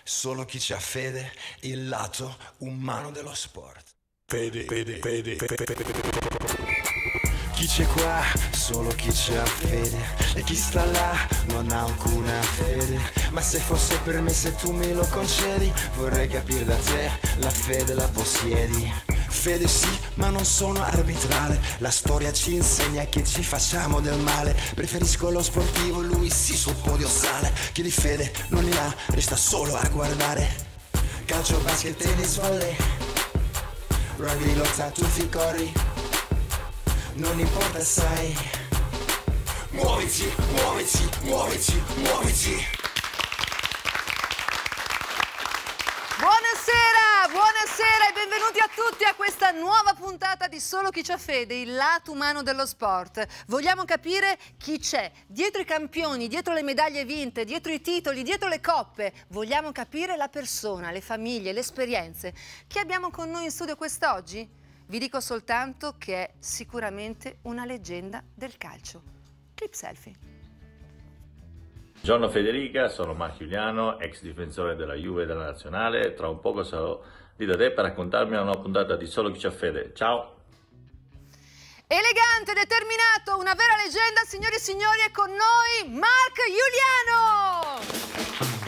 Solo chi c'ha fede, il lato umano dello sport. Fede. Chi c'è qua? Solo chi c'ha fede. E chi sta là non ha alcuna fede. Ma se fosse per me, se tu me lo concedi, vorrei capire da te, la fede la possiedi. Fede sì, ma non sono arbitrale. La storia ci insegna che ci facciamo del male. Preferisco lo sportivo, lui sì sul podio sale. Chi di fede non ne ha, resta solo a guardare. Calcio, basket, tennis, volley, rugby, lotta, tuffi, corri, non importa, sai. Muoviti, muoviti, muoviti, muoviti. Buonasera e benvenuti a tutti a questa nuova puntata di Solo chi c'ha fede, il lato umano dello sport. Vogliamo capire chi c'è dietro i campioni, dietro le medaglie vinte, dietro i titoli, dietro le coppe. Vogliamo capire la persona, le famiglie, le esperienze. Chi abbiamo con noi in studio quest'oggi? Vi dico soltanto che è sicuramente una leggenda del calcio. Clip selfie. Buongiorno Federica, sono Marco Giuliano, ex difensore della Juve e della Nazionale. Tra un poco sarò lì da te per raccontarmi una nuova puntata di Solo chi c'ha fede. Ciao! Elegante, determinato, una vera leggenda, signori e signori, è con noi Marco Giuliano!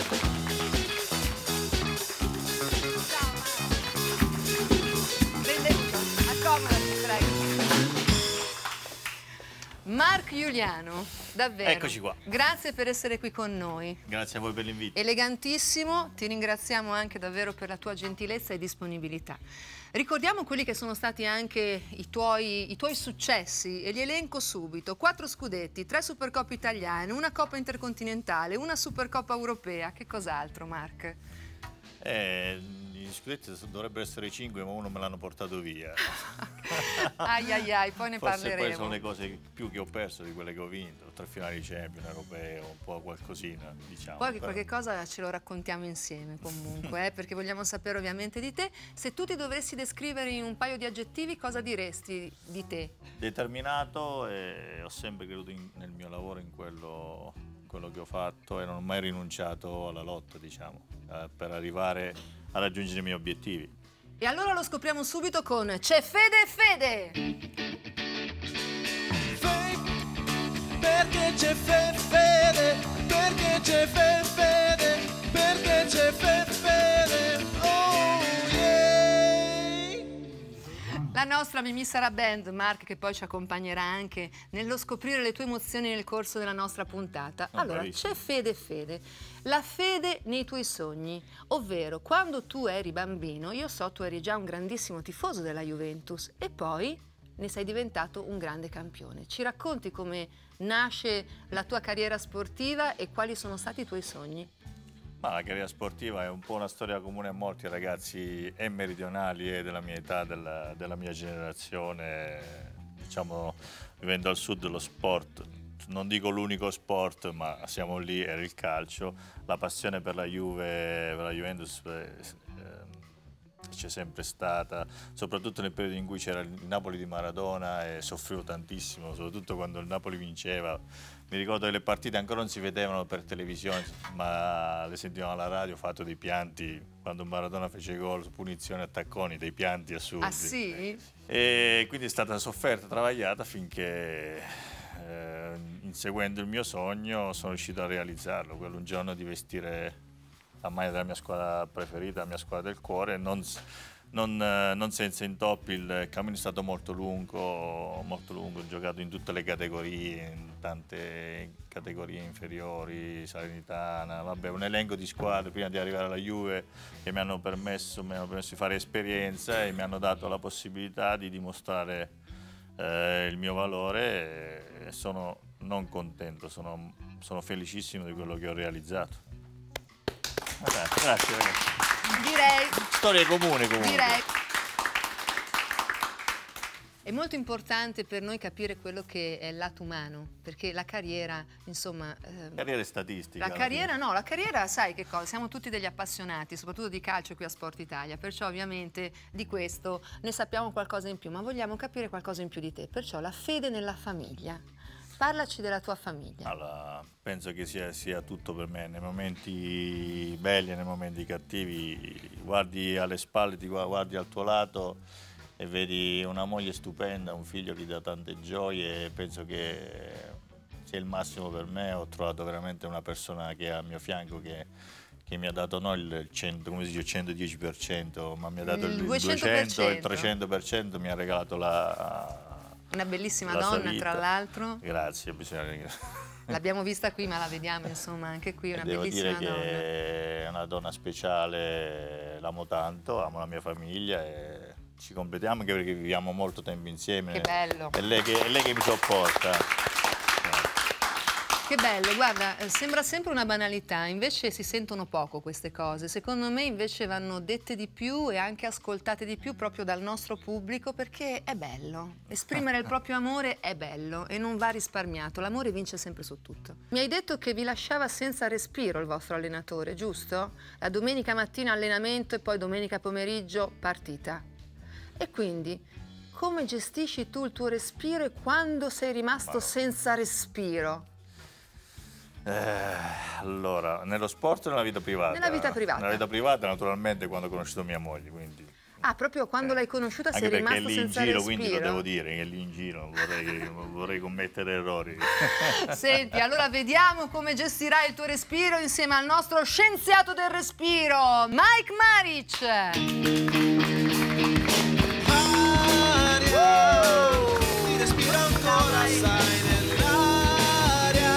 Accomodati, prego. Marco Giuliano, davvero. Eccoci qua. Grazie per essere qui con noi. Grazie a voi per l'invito. Elegantissimo, ti ringraziamo anche davvero per la tua gentilezza e disponibilità. Ricordiamo quelli che sono stati anche i tuoi successi e li elenco subito. 4 scudetti, 3 Supercoppe italiane, una Coppa intercontinentale, una Supercoppa europea. Che cos'altro, Marc? Gli scudetti dovrebbero essere 5, ma uno me l'hanno portato via. Ai ai ai, poi ne Forse parleremo. poi sono le cose più che ho perso di quelle che ho vinto, 3 finali di Champions, europeo, un po' qualcosina, diciamo. Poi qualche cosa ce lo raccontiamo insieme comunque, perché vogliamo sapere ovviamente di te. Se tu ti dovessi descrivere in un paio di aggettivi, cosa diresti di te? Determinato, e ho sempre creduto nel mio lavoro, in quello che ho fatto, e non ho mai rinunciato alla lotta, diciamo, per arrivare a raggiungere i miei obiettivi. E allora lo scopriamo subito con C'è fede e fede! Perché c'è fede, perché c'è fede, perché c'è fede, oh yeah! La nostra Mimì Sara Band, Marc, che poi ci accompagnerà anche nello scoprire le tue emozioni nel corso della nostra puntata. Allora, bravissimo. c'è fede e fede. La fede nei tuoi sogni, ovvero quando tu eri bambino, io so tu eri già un grandissimo tifoso della Juventus e poi ne sei diventato un grande campione. Ci racconti come nasce la tua carriera sportiva e quali sono stati i tuoi sogni? Ma la carriera sportiva è un po' una storia comune a molti ragazzi e meridionali e della mia età, della mia generazione. Diciamo, vivendo al sud, lo sport, non dico l'unico sport, ma siamo lì, era il calcio. La passione per la Juve, per la Juventus c'è sempre stata, soprattutto nel periodo in cui c'era il Napoli di Maradona, e soffrivo tantissimo, soprattutto quando il Napoli vinceva. Mi ricordo che le partite ancora non si vedevano per televisione, ma le sentivamo alla radio, ho fatto dei pianti quando Maradona fece gol su punizione a tacconi, dei pianti assurdi. Ah sì? E quindi è stata sofferta, travagliata, finché inseguendo il mio sogno sono riuscito a realizzarlo, quello un giorno di vestire la maglia della mia squadra preferita, la mia squadra del cuore, non senza intoppi. Il cammino è stato molto lungo, ho giocato in tutte le categorie, in tante categorie inferiori, Salernitana, vabbè, un elenco di squadre prima di arrivare alla Juve che mi hanno permesso di fare esperienza e mi hanno dato la possibilità di dimostrare il mio valore, e sono non contento, sono felicissimo di quello che ho realizzato. Grazie ragazzi. Direi. Storie comuni comunque. Direi. È molto importante per noi capire quello che è il lato umano, perché la carriera, insomma... Carriera statistica. La carriera no, la carriera sai che cosa? Siamo tutti degli appassionati, soprattutto di calcio qui a Sport Italia, perciò ovviamente di questo ne sappiamo qualcosa in più, ma vogliamo capire qualcosa in più di te, perciò la fede nella famiglia. Parlaci della tua famiglia. Allora, penso che sia tutto per me, nei momenti belli e nei momenti cattivi, guardi alle spalle, ti guardi al tuo lato e vedi una moglie stupenda, un figlio che ti dà tante gioie, e penso che sia il massimo per me. Ho trovato veramente una persona che è al mio fianco che mi ha dato non il 100, come si dice, il 110%, ma mi ha dato il 200, il 300%, mi ha regalato Una bellissima la sua donna, vita. tra l'altro. Grazie, bisogna ringraziare. L'abbiamo vista qui, ma la vediamo, insomma, anche qui, una Devo bellissima dire donna. che è una donna speciale, l'amo tanto, amo la mia famiglia e ci completiamo anche perché viviamo molto tempo insieme. Che bello. È lei che mi sopporta. Che bello, guarda, sembra sempre una banalità, invece si sentono poco queste cose. Secondo me invece vanno dette di più e anche ascoltate di più proprio dal nostro pubblico, perché è bello. Esprimere il proprio amore è bello e non va risparmiato. L'amore vince sempre su tutto. Mi hai detto che vi lasciava senza respiro il vostro allenatore, giusto? La domenica mattina allenamento e poi domenica pomeriggio partita. E quindi come gestisci tu il tuo respiro e quando sei rimasto senza respiro? Allora, nello sport o nella vita privata? Nella vita privata. Nella vita privata naturalmente quando ho conosciuto mia moglie, quindi... Ah, proprio quando l'hai conosciuta sei Anche perché rimasto è lì in senza giro, respiro? quindi lo devo dire, che è lì in giro, vorrei commettere errori. Senti, allora vediamo come gestirai il tuo respiro insieme al nostro scienziato del respiro, Mike Maric. Ti respiro ancora, sai, nell'aria.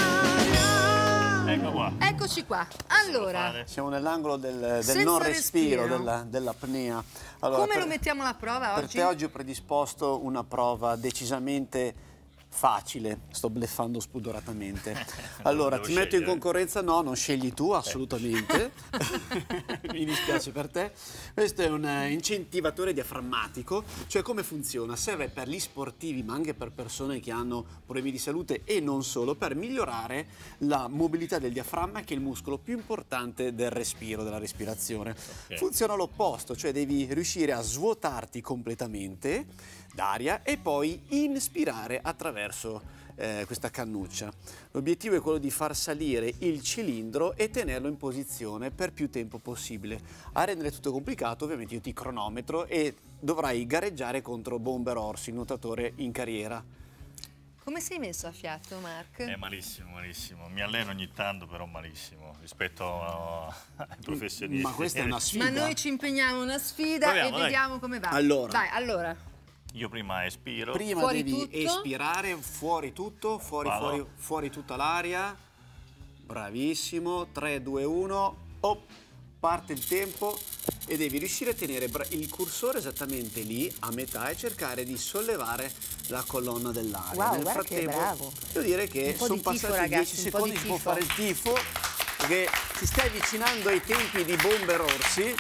Ecco qua. Eccoci qua. Allora, Siamo nell'angolo del Senza non respiro, respiro. dell'apnea. Allora, come lo mettiamo alla prova per oggi? te oggi ho predisposto una prova decisamente facile, sto bleffando spudoratamente. Allora, devo ti metto in scegliere. concorrenza? No, non scegli tu, assolutamente. Mi dispiace per te. Questo è un incentivatore diaframmatico, cioè come funziona? Serve per gli sportivi, ma anche per persone che hanno problemi di salute e non solo, per migliorare la mobilità del diaframma, che è il muscolo più importante del respiro, della respirazione. Funziona all'opposto, cioè devi riuscire a svuotarti completamente d'aria e poi inspirare attraverso questa cannuccia. L'obiettivo è quello di far salire il cilindro e tenerlo in posizione per più tempo possibile. A rendere tutto complicato, ovviamente io ti cronometro e dovrai gareggiare contro Bomber Orsi, nuotatore in carriera. Come sei messo a fiato, Mark? Malissimo, malissimo. Mi alleno ogni tanto, però malissimo rispetto ai professionisti. Ma questa è una sfida. Ma noi ci impegniamo a una sfida Proviamo, e dai. vediamo come va. Allora. Dai, allora. Io prima espiro. Prima Fuori devi tutto. espirare, fuori tutto, fuori tutta l'aria. Bravissimo. 3, 2, 1. Parte il tempo e devi riuscire a tenere il cursore esattamente lì, a metà, e cercare di sollevare la colonna dell'aria. Wow, Nel guarda che frattempo, bravo. devo dire che Un po' sono di tifo, passati ragazzi, 10 un po' di secondi, si può tifo. fare il tifo, perché ti stai avvicinando ai tempi di Bomber Orsi.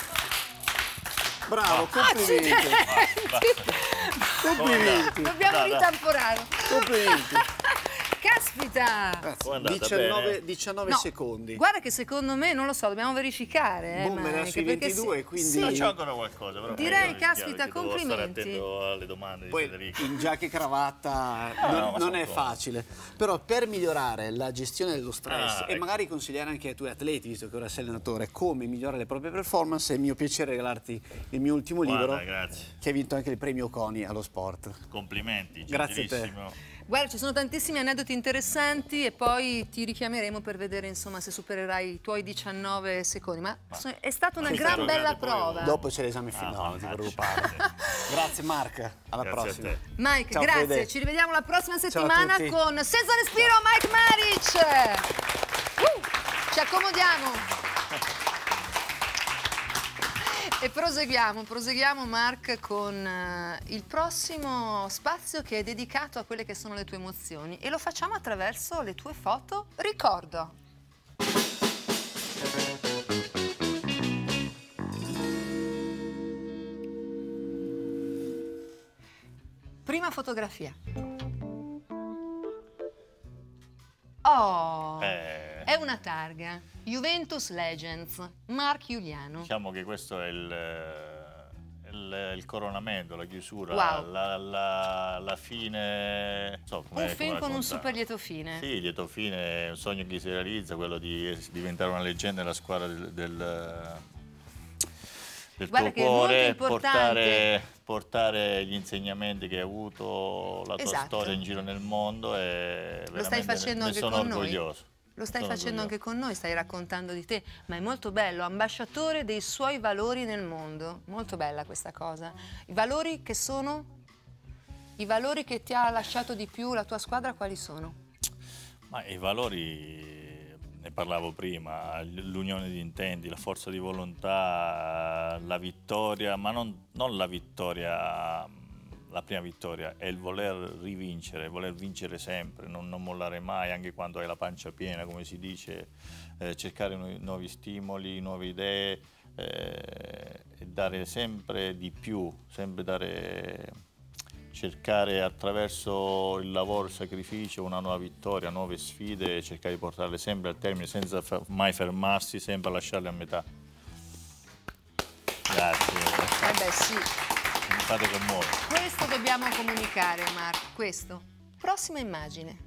Bravo, complimenti. Complimenti. Dobbiamo ritamponare. Complimenti. Caspita! Com'è andata? 19 No, secondi. guarda che secondo me, non lo so, dobbiamo verificare. Bomber era Mike, sui perché 22, sì, quindi- sì. No, c'è ancora qualcosa, però Direi, io caspita, devo stare complimenti. attento alle domande di Poi Federico. in giacca e cravatta no, ma non sono è pronto. facile, però per migliorare la gestione dello stress e ecco. magari consigliare anche ai tuoi atleti, visto che ora sei allenatore, come migliorare le proprie performance, è mio piacere regalarti il mio ultimo Guarda, libro, grazie. che ha vinto anche il premio CONI allo sport. Complimenti, Grazie a te. gentilissimo. Guarda, ci sono tantissimi aneddoti interessanti e poi ti richiameremo per vedere, insomma, se supererai i tuoi 19 secondi. Ma è stata una queste gran erogate bella poi prova. Dopo c'è l'esame finale, non ti mannaggia. preoccupare. Grazie Mark, alla Grazie a prossima. te. Mike, Ciao, grazie. Fede. Ci rivediamo la prossima Ciao a settimana tutti. con Senza Respiro Mike Maric. Ci accomodiamo. E proseguiamo Mark con il prossimo spazio che è dedicato a quelle che sono le tue emozioni e lo facciamo attraverso le tue foto ricordo. Prima fotografia. Oh, è una targa. Juventus Legends, Mark Giuliano. Diciamo che questo è Il coronamento, la chiusura, Wow. la fine. Un film con un super lieto fine. Sì, lieto fine, è un sogno che si realizza, quello di diventare una leggenda nella squadra del Guarda tuo che è molto cuore, importante. portare gli insegnamenti che hai avuto, la tua Esatto. storia in giro nel mondo e Lo stai veramente facendo ne anche sono con noi? orgoglioso. Lo stai Sono facendo orgoglioso. anche con noi, stai raccontando di te, ma è molto bello, ambasciatore dei suoi valori nel mondo. Molto bella questa cosa. I valori che sono? I valori che ti ha lasciato di più la tua squadra quali sono? Ma i valori, ne parlavo prima, l'unione di intenti, la forza di volontà, la vittoria, ma non la vittoria, la prima vittoria, è il voler rivincere, voler vincere sempre, non mollare mai, anche quando hai la pancia piena, come si dice, cercare nuovi stimoli, nuove idee, e dare sempre di più, cercare attraverso il lavoro, il sacrificio, una nuova vittoria, nuove sfide, cercare di portarle sempre al termine senza mai fermarsi, sempre lasciarle a metà. Grazie. Beh sì, Mi fate commuovere. questo dobbiamo comunicare, Marco, questo. Prossima immagine.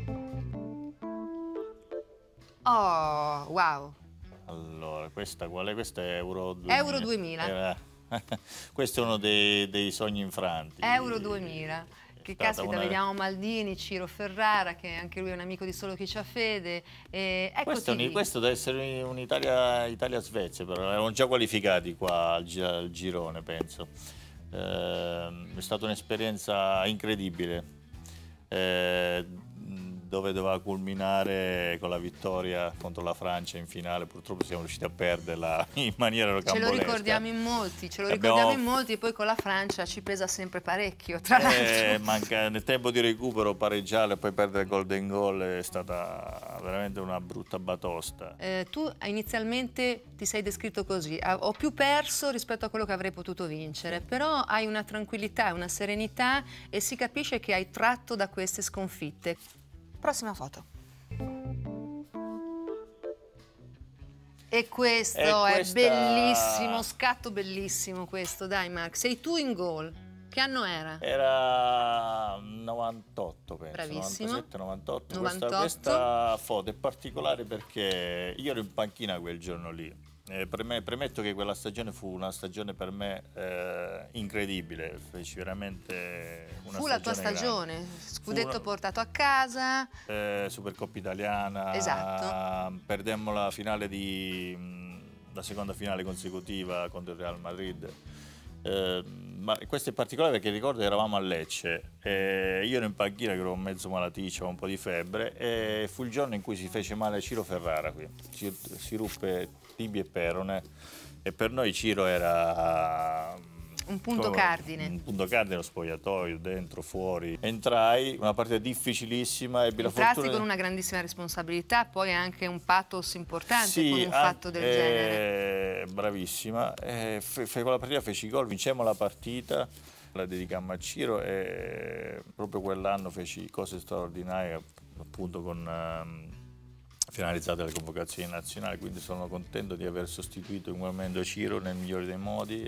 Oh, wow. Allora, questa qual è? Questa è Euro 2000. Euro 2000. Questo è uno dei sogni infranti. Euro 2000. Che stata caspita, una- vediamo Maldini, Ciro Ferrara, che anche lui è un amico di Solo Chi C'ha Fede. Questo, Eccoti lì. questo deve essere un'Italia-Svezia, però erano già qualificati qua al girone, penso. È stata un'esperienza incredibile, dove doveva culminare con la vittoria contro la Francia in finale. Purtroppo siamo riusciti a perderla in maniera Ce lo rocambolesca. ricordiamo in molti, e poi con la Francia ci pesa sempre parecchio, tra l'altro. Manca nel tempo di recupero pareggiare e poi perdere il golden goal è stata veramente una brutta batosta. Tu inizialmente ti sei descritto così: ho più perso rispetto a quello che avrei potuto vincere, però hai una tranquillità, una serenità e si capisce che hai tratto da queste sconfitte. Prossima foto. E questo è questa- bellissimo, scatto bellissimo questo, dai Mark, sei tu in gol. Che anno era? Era 98, penso. Bravissimo. 97, 98. 98. Questa foto è particolare perché io ero in panchina quel giorno lì. Premetto che quella stagione fu una stagione per me incredibile. Feci veramente una Fu la tua stagione, scudetto portato a casa. Supercoppa italiana. Esatto. Perdemmo la finale la seconda finale consecutiva contro il Real Madrid. Ma questo è particolare perché ricordo che eravamo a Lecce, io ero in panchina che ero mezzo malaticcio, avevo un po' di febbre, e fu il giorno in cui si fece male Ciro Ferrara qui, si ruppe tibia e perone, e per noi Ciro era Un punto cardine. Un punto cardine, lo spogliatoio, dentro, fuori. Entrai, una partita difficilissima, ebbi la Entrasti fortuna... con una grandissima responsabilità, poi anche un pathos importante Sì, con un fatto del genere. Bravissima. Quella partita feci gol, vincemmo la partita, la dedicammo a Ciro e proprio quell'anno feci cose straordinarie, appunto finalizzate alle convocazioni nazionali, quindi sono contento di aver sostituito in quel momento Ciro nel migliore dei modi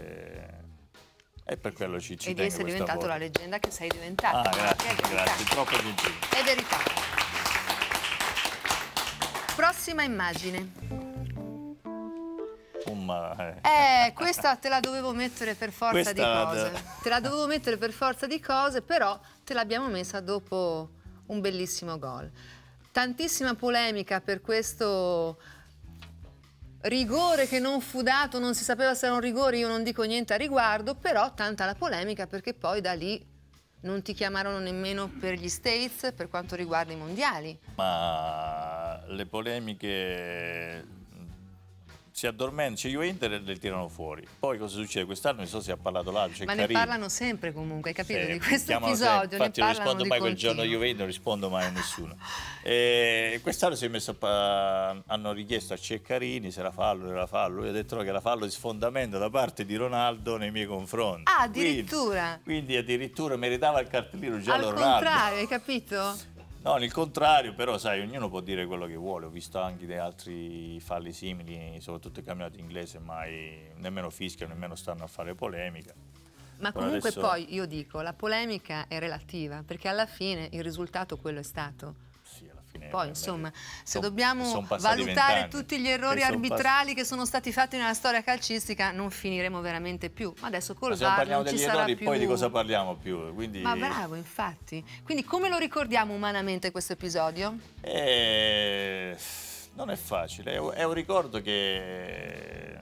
e per quello ci E di tengo essere questa diventato foto. la leggenda che sei diventato. Grazie, troppo gentile. È verità. Prossima immagine. Questa te la dovevo mettere per forza di cose. Te la dovevo mettere per forza di cose, però te l'abbiamo messa dopo un bellissimo gol. Tantissima polemica per questo rigore che non fu dato, non si sapeva se era un rigore, io non dico niente a riguardo, però tanta la polemica perché poi da lì non ti chiamarono nemmeno per gli States per quanto riguarda i mondiali. Ma le polemiche si addormentano, cioè io e Inter le tirano fuori. Poi cosa succede? Quest'anno non so se ha parlato l'altro, Ma ne parlano sempre comunque, hai capito? Di questo chiamano episodio sempre. ne Infatti non parlano rispondo di mai quel continuo. giorno Juve, non rispondo mai a nessuno. Quest'anno si è messo hanno richiesto a Ceccarini se era fallo, non era fallo. Lui ha detto no, che era fallo di sfondamento da parte di Ronaldo nei miei confronti. Ah, addirittura? Quindi addirittura meritava il cartellino giallo Al Ronaldo. contrario, hai capito? No, il contrario, però sai, ognuno può dire quello che vuole. Ho visto anche dei altri falli simili, soprattutto i campionati inglesi, mai nemmeno fischiano, nemmeno stanno a fare polemica. Ma Però comunque adesso... poi io dico, la polemica è relativa, perché alla fine il risultato quello è stato. Sì, alla fine Poi insomma, se son dobbiamo passati valutare 20 anni. tutti gli errori arbitrali che sono stati fatti nella storia calcistica, non finiremo veramente più. Ma adesso col Ma se non VAR parliamo non ci degli sarà errori, più... poi di cosa parliamo più? Quindi... Ma bravo, infatti. Quindi come lo ricordiamo umanamente questo episodio? Non è facile, è un ricordo che...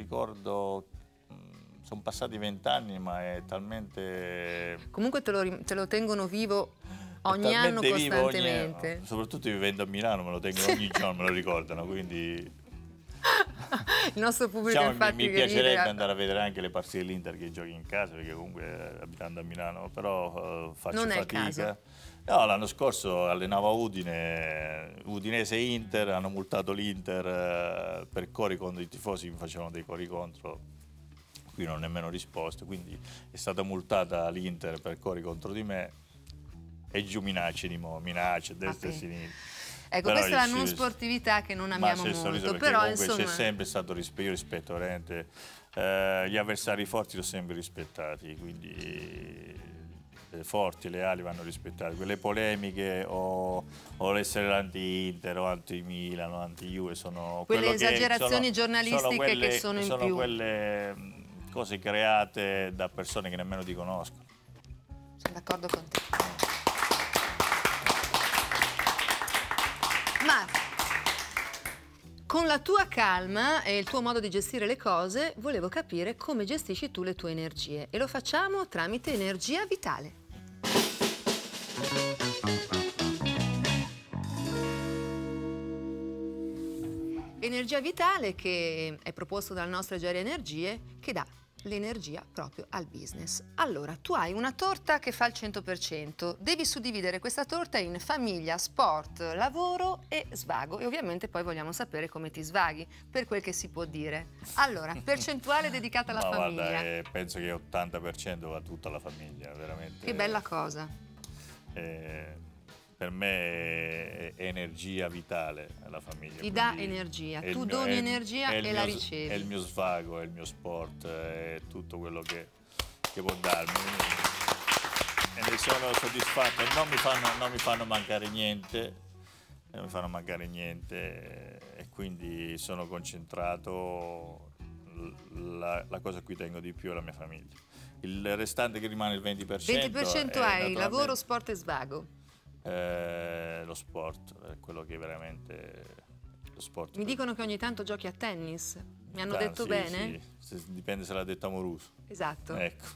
Sono passati 20 anni, ma è talmente... Comunque te lo tengono vivo ogni anno talmente vivo costantemente. Soprattutto vivendo a Milano me lo tengono ogni giorno, me lo ricordano, quindi... Il nostro pubblico Diciamo, infatti mi che piacerebbe ride. andare a vedere anche le partite dell'Inter che giochi in casa, perché comunque abitando a Milano, però faccio Non è il fatica. No, l'anno scorso allenavo a Udine, Udinese-Inter, hanno multato l'Inter per cori contro i tifosi, mi facevano dei cori contro. Qui non ho nemmeno risposto, quindi è stata multata l'Inter per cori contro di me e giù minacce a destra e a sinistra. Ecco, Però questa è la non sì, sportività che non amiamo ma c'è sorriso molto, perché però comunque insomma... c'è sempre stato rispetto, io rispetto veramente gli avversari forti li ho sempre rispettati, quindi forti, leali vanno rispettati. Quelle polemiche o l'essere anti-Inter o anti-Milan o anti-Juve sono quelle quello che esagerazioni giornalistiche che sono in sono più. quelle cose create da persone che nemmeno ti conoscono. Sono d'accordo con te. Ma con la tua calma e il tuo modo di gestire le cose, volevo capire come gestisci tu le tue energie. E lo facciamo tramite Energia Vitale. Energia Vitale che è proposto dal nostro Egeri Energie, che dà l'energia proprio al business. Allora, tu hai una torta che fa il 100%, devi suddividere questa torta in famiglia, sport, lavoro e svago, e ovviamente poi vogliamo sapere come ti svaghi, per quel che si può dire. Allora, percentuale dedicata alla famiglia. Guarda, penso che 80% va tutta la famiglia, veramente. Che bella cosa. Per me è energia vitale la famiglia. Ti dà energia, tu doni energia e la ricevi. È il mio svago, è il mio sport, è tutto quello che può darmi. E ne sono soddisfatto e non mi fanno mancare niente. E quindi sono concentrato. La cosa a cui tengo di più è la mia famiglia. Il restante che rimane, il 20%. 20% hai lavoro, sport e svago. Lo sport è quello che veramente lo sport. Mi dicono che ogni tanto giochi a tennis. Mi hanno detto sì, bene? Sì. Dipende se l'ha detto Amoruso. Esatto. Ecco.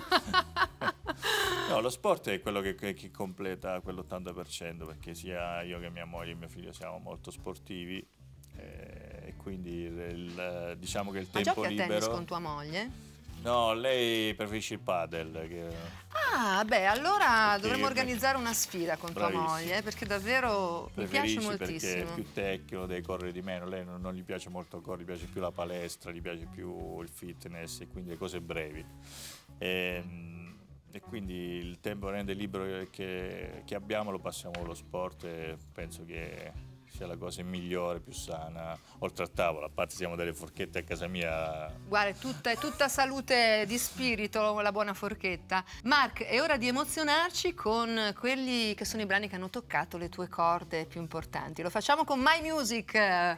No, lo sport è quello che completa quell'80%, perché sia io che mia moglie e mio figlio siamo molto sportivi e quindi diciamo che il tempo giochi libero... a tennis con tua moglie? No, lei preferisce il padel. Ah, beh, allora Perché dovremmo organizzare una sfida con tua Bravissimo. moglie, perché davvero mi piace moltissimo. Perché è più tecnico, deve correre di meno. Lei non gli piace molto correre, gli piace più la palestra, gli piace più il fitness e quindi le cose brevi. E quindi il tempo veramente libero che abbiamo lo passiamo con lo sport e penso che sia la cosa migliore, più sana, oltre al tavolo, a parte siamo delle forchette a casa mia. Guarda, è tutta salute di spirito la buona forchetta. Mark, è ora di emozionarci con quelli che sono i brani che hanno toccato le tue corde più importanti. Lo facciamo con My Music.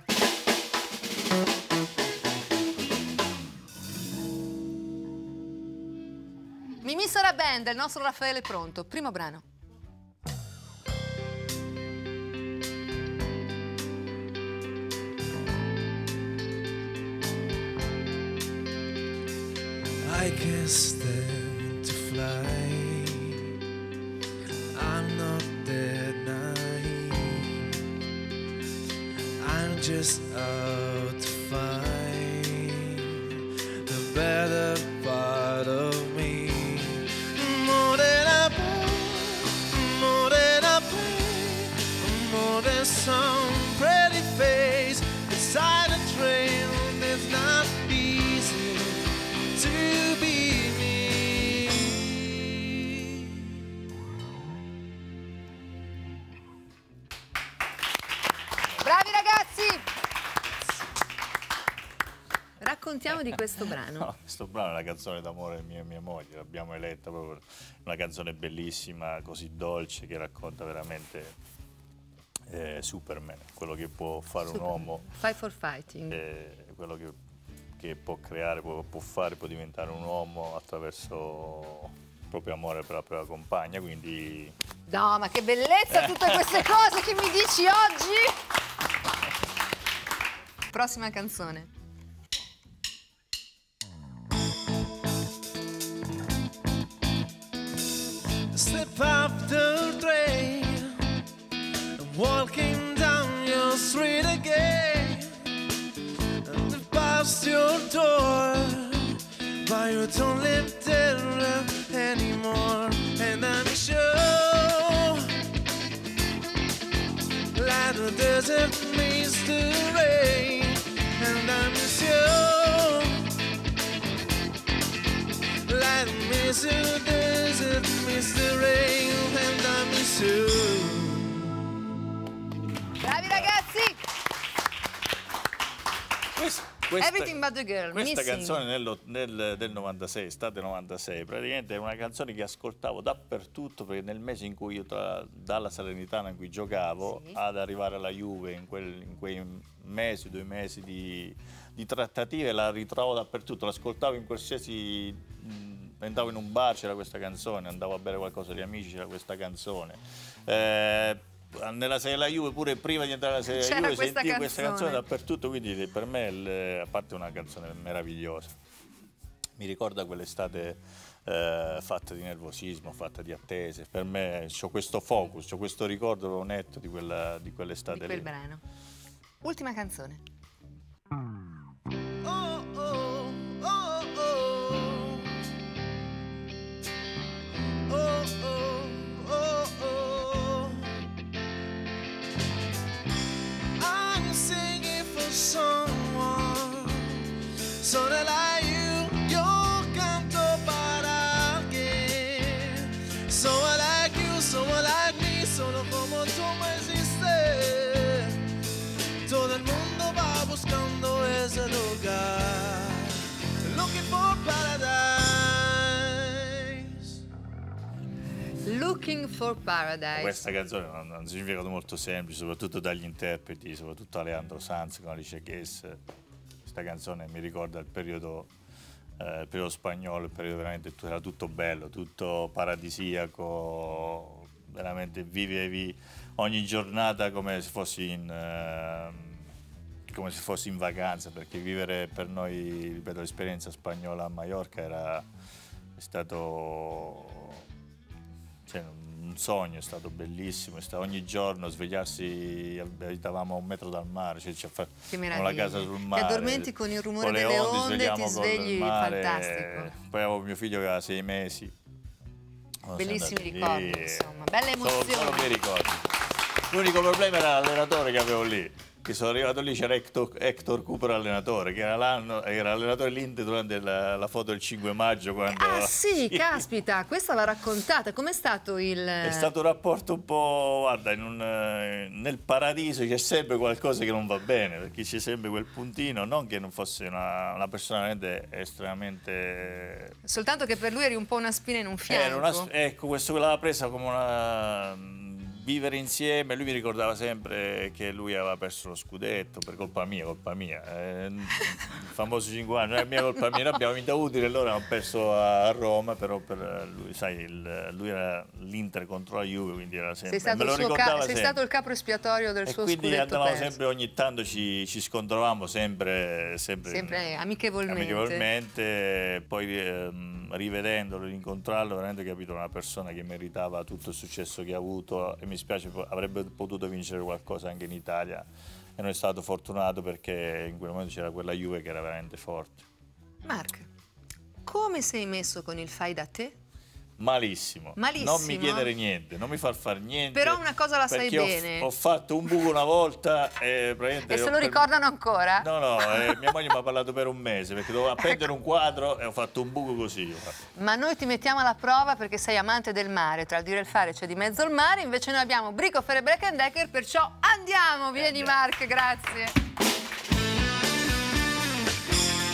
Mimì Sara Band, il nostro Raffaele pronto. Primo brano. I can't stand to fly. I'm not that naive. I'm just out to find the better part of me. More than I play, more than I play, more than some pretty face beside a train that's not easy to be me. Raccontiamo di questo brano. No, questo brano è una canzone d'amore di mia moglie, l'abbiamo eletta proprio una canzone bellissima, così dolce, che racconta veramente Superman, quello che può fare un uomo. Fight for fighting. Quello che può creare, può fare, può diventare un uomo attraverso il proprio amore per la propria compagna, quindi... No, ma che bellezza tutte queste cose che mi dici oggi! Prossima canzone. Step up the train, walking down your street again, and past your door, but you don't live there anymore. And I'm sure, like the desert meets the rain, and I'm sure, like the desert meets the rain, and I'm sure. Bravi ragazzi! Everything but the girl, questa Missing. canzone del 96, estate 96, praticamente è una canzone che ascoltavo dappertutto, perché nel mese in cui io dalla Salernitana in cui giocavo ad arrivare alla Juve, in quei mesi, 2 mesi di trattative, la ritrovo dappertutto, l'ascoltavo in qualsiasi... andavo in un bar, c'era questa canzone, andavo a bere qualcosa agli amici, c'era questa canzone. Nella serie della Juve, pure prima di entrare nella serie della Juve, sentivo questa canzone dappertutto, quindi per me a parte una canzone meravigliosa. Mi ricorda quell'estate fatta di nervosismo, fatta di attese. Per me c'ho questo focus, c'ho questo ricordo netto di quell'estate di quel lì. brano. Ultima canzone. Oh, oh, oh, oh. Oh, oh, oh, oh. I'm singing for someone, someone like you, yo canto para alguien. Someone like you, someone like me, solo como tú no existes. Todo el mundo va buscando ese lugar, looking for paradise. Looking for Paradise. Questa canzone ha un significato molto semplice, soprattutto dagli interpreti, soprattutto Alejandro Sanz con Alicia Keys. Questa canzone mi ricorda il periodo spagnolo, il periodo veramente era tutto bello, tutto paradisiaco, veramente vivevi ogni giornata come se fossi in vacanza, perché vivere per noi, ripeto, l'esperienza spagnola a Maiorca è stato un sogno, è stato bellissimo, ogni giorno svegliarsi, abitavamo a 1 metro dal mare, Che con la casa sul mare. Ti addormenti con il rumore con le delle onde, ti svegliamo svegli, col mare. fantastico. Poi avevo mio figlio che aveva 6 mesi. Bellissimi ricordi, insomma, belle emozioni. Solo bei ricordi. L'unico problema era l'allenatore che avevo lì. Che sono arrivato lì, c'era Hector Cooper allenatore, che era allenatore l'Inter durante la foto del 5 maggio. Quando... Ah sì, caspita, questa l'ha raccontata. Com'è stato il... È stato un rapporto un po', guarda, nel paradiso c'è sempre qualcosa che non va bene, perché c'è sempre quel puntino, non che non fosse una persona estremamente... Soltanto che per lui eri un po' una spina in un fianco. Ecco, questo l'aveva presa come una... Vivere insieme, lui mi ricordava sempre che lui aveva perso lo scudetto per colpa mia. Il famoso 5 anni, non è mia colpa mia, noi abbiamo vinto utile e loro hanno perso a Roma, però per lui, sai, lui era l'Inter contro la Juve, quindi era sempre... Sei stato il capro espiatorio del suo scudetto quindi andavamo perso. sempre, ogni tanto ci scontravamo sempre amichevolmente, poi rivedendolo, rincontrarlo, veramente ho capito una persona che meritava tutto il successo che ha avuto, e mi spiace, avrebbe potuto vincere qualcosa anche in Italia e non è stato fortunato perché in quel momento c'era quella Juve che era veramente forte. Mark, come sei messo con il fai da te? Malissimo. Non mi chiedere niente, non mi far fare niente. Però una cosa la sai bene. Ho fatto un buco una volta e praticamente... E se lo ricordano ancora? No, mia moglie mi ha parlato per un mese perché dovevo appendere un quadro e ho fatto un buco così. Ma noi ti mettiamo alla prova perché sei amante del mare, tra il dire e il fare c'è di mezzo il mare, invece noi abbiamo Brickhofer e Black & Decker, perciò andiamo, vieni Mark, grazie.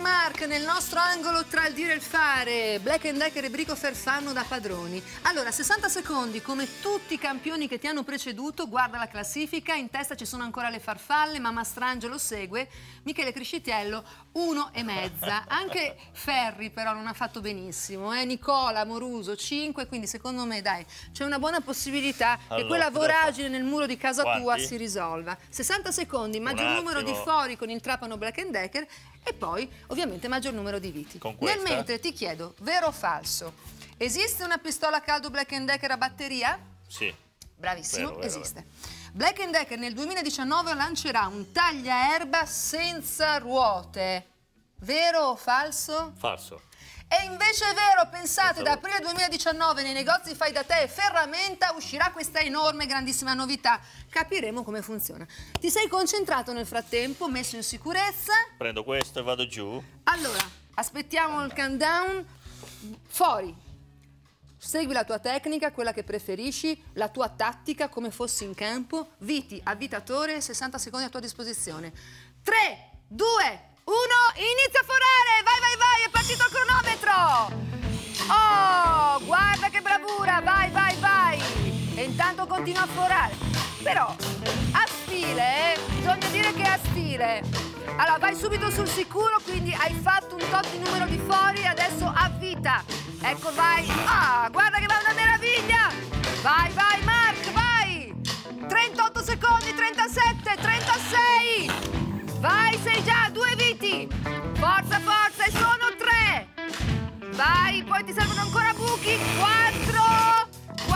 Mark nel nostro angolo tra il dire e il fare. Black & Decker e Bricofer fanno da padroni. Allora, 60 secondi, come tutti i campioni che ti hanno preceduto, guarda la classifica, in testa ci sono ancora le farfalle, Mamma Strangelo segue, Michele Criscitiello 1,5. Anche Ferri però non ha fatto benissimo, Nicola Amoruso 5, quindi secondo me dai, c'è una buona possibilità che quella voragine nel muro di casa tua si risolva. 60 secondi, maggior numero di fori con il trapano Black & Decker e poi ovviamente maggior numero di viti. Nel mentre ti chiedo, vero o falso? Esiste una pistola a caldo Black & Decker a batteria? Sì. Bravissimo, esiste. Black & Decker nel 2019 lancerà un tagliaerba senza ruote. Vero o falso? Falso. E invece è vero, pensate, da aprile 2019 nei negozi fai da te e ferramenta uscirà questa enorme, grandissima novità. Capiremo come funziona. Ti sei concentrato nel frattempo, messo in sicurezza? Prendo questo e vado giù. Allora, aspettiamo il countdown. Fuori. Segui la tua tecnica, quella che preferisci, la tua tattica, come fossi in campo. Viti, avvitatore, 60 secondi a tua disposizione. 3, 2, 1, inizia a forare! Vai, vai, vai, è partito il cronometro! Oh, guarda che bravura! Vai, vai, vai! E intanto continua a forare. Però, a stile, bisogna dire che è a stile. Allora, vai subito sul sicuro, quindi hai fatto un tot di numero di fori, adesso avvita. Ecco, vai. Ah, guarda che va una meraviglia! Vai, vai, Mark, vai! 38 secondi, 37, 36! Vai, sei già, 2 viti! Forza, forza, e sono 3! Vai, poi ti servono ancora buchi! 4!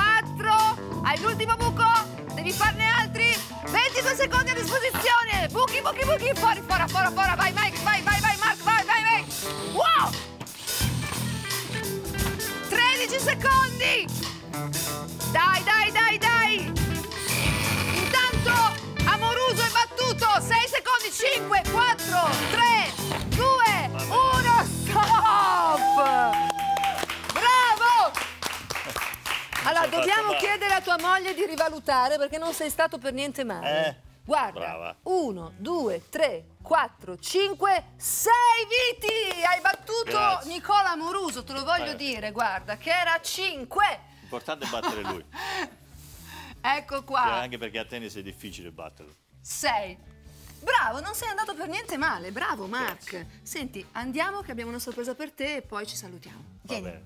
4! Hai l'ultimo buco? Devi farne altri? 22 secondi a disposizione! Buchi, buchi, buchi! Fuori, fora, fora, fora! Vai, Mike! Vai, vai, vai, Mark! Vai, vai, vai! Wow! 13 secondi! Dai, dai, dai, dai! Intanto Amoruso è battuto! 6 secondi! 5, 4, 3, 2, 1, stop! Bravo! Allora, dobbiamo chiedere a tua moglie di rivalutare perché non sei stato per niente male. Guarda, brava. 1, 2, 3, 4, 5, 6 viti! Hai battuto Nicola Amoruso, te lo voglio dire, guarda, che era a 5. L'importante è battere lui. Ecco qua. Anche perché a tennis è difficile batterlo. 6. Bravo, non sei andato per niente male, bravo Mark. Grazie. Senti, andiamo che abbiamo una sorpresa per te e poi ci salutiamo. Va Vieni. bene.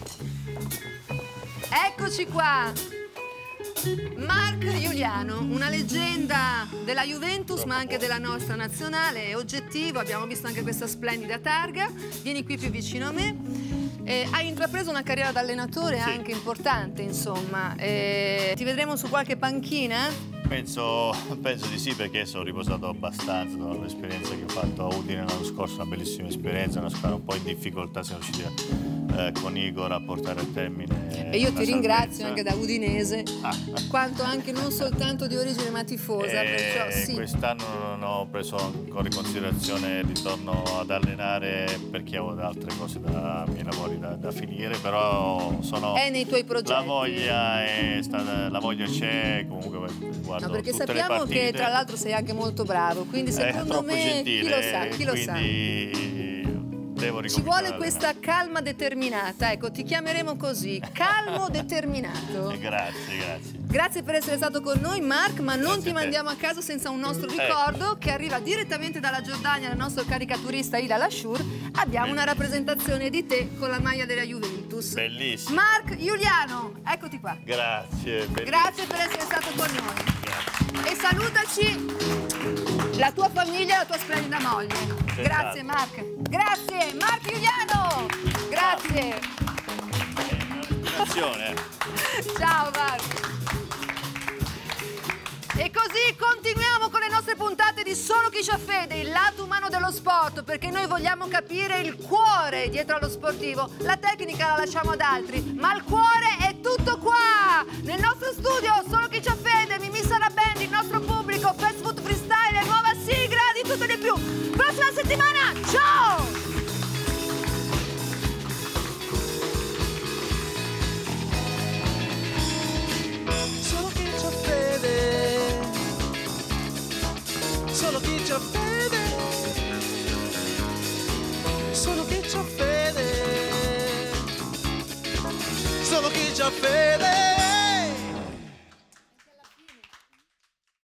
Eccoci qua. Mark Giuliano, una leggenda della Juventus ma anche della nostra nazionale, è oggettivo, abbiamo visto anche questa splendida targa. Vieni qui più vicino a me. Hai intrapreso una carriera da allenatore anche importante, insomma. Ti vedremo su qualche panchina? Penso di sì, perché sono riposato abbastanza dall'esperienza che ho fatto a Udine l'anno scorso, una bellissima esperienza, una squadra un po' in difficoltà, siamo riusciti con Igor a portare a termine. E io ti ringrazio anche da udinese, quanto anche non soltanto di origine ma tifosa, perciò sì. Quest'anno non ho preso ancora in considerazione il ritorno ad allenare perché ho altre cose miei lavori da finire, però è nei tuoi progetti. La voglia c'è, comunque guardo perché tutte sappiamo le partite. che tra l'altro sei anche molto bravo, quindi secondo me gentile, chi lo sa. Devo ci vuole questa calma determinata, ecco, ti chiameremo così, calmo determinato. Grazie. Grazie per essere stato con noi, Mark, ma non ti mandiamo a casa senza un nostro ricordo che arriva direttamente dalla Giordania, dal nostro caricaturista Ila Lasciur. Abbiamo una rappresentazione di te con la maglia della Juventus. Bellissimo. Mark Giuliano, eccoti qua. Grazie. Grazie per essere stato con noi. E salutaci la tua famiglia e la tua splendida moglie. Grazie Mark. Grazie Mark Giuliano. Grazie. Ciao Mark. E così continuiamo con le nostre puntate di Solo chi c'ha fede, il lato umano dello sport, perché noi vogliamo capire il cuore dietro allo sportivo. La tecnica la lasciamo ad altri, ma il cuore è tutto qua. Nel nostro studio Solo chi c'ha fede, Mimì Sarabandi, il nostro pubblico, Fast Food Freestyle, nuova sigla, di tutto e di più. Prossima settimana, ciao! Solo chi c'ha